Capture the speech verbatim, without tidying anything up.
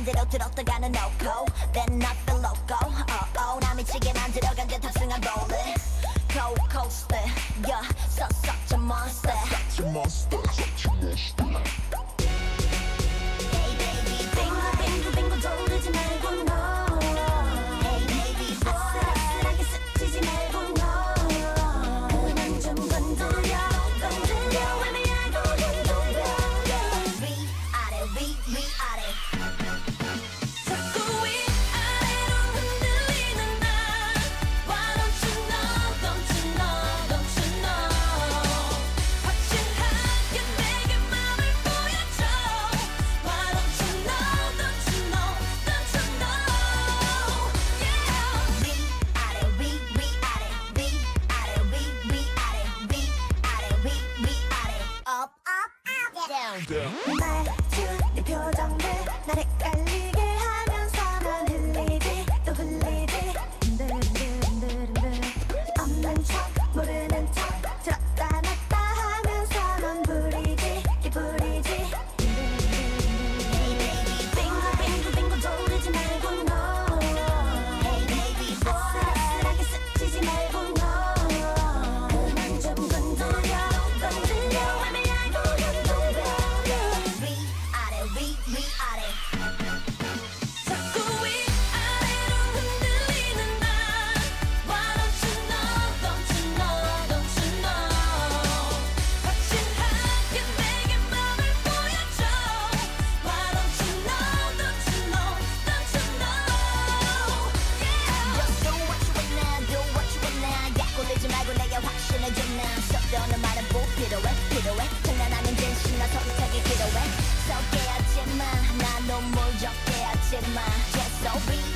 대로 들었다가는 no-go Then not the logo oh, oh, 나 미치게 만들어간 듯 탑승한 rolling Cold coaster Yeah, so such a monster Such a monster Such a monster Hey baby 빙고 빙고 빙고 돌리지 말고 no Hey baby boy 아슬아슬하게 스치지 말고 no 그만 좀 건드려 건드려 애매하고 흔들려 위아래 위 위아래 자꾸 위아래로 흔들리는 나 Why don't you know don't you know don't you know 확실하게 내게 맘을 보여줘 Why don't you know don't you know don't you know Yeah 위아래 위 위아래 위아래 위 위아래 위아래 위 위아래 Up up up down 말투 네 표정들 날 헷갈리게 하면서만 흘리지 또 흘리지 흔들흔들흔들흔들 없는 척 모르는 척 들었다 놨다 하면서만 부리지 기부리지 Hey baby 빙고 빙고 빙고 돌리지 말고 no Hey baby boy 아슬아슬하게 스치지 말고 no 그만 좀 건드려 건드려 애매하고 흔들려 위아래 위 위아래 자꾸 위아래로 흔들리는 나 Why don't you know don't you know don't you know 확실하게 내게 맘을 보여줘 Why don't you know don't you know don't you know Yeah Just do what you want now do what you want now 약 올리지 말고 내게 확신해줘 now 썩도는 말은 뭐 필요해 필요해 장난하는 진심 나 선택이 필요해 썩게 하지마 나 눈물 적게 하지마 Just so be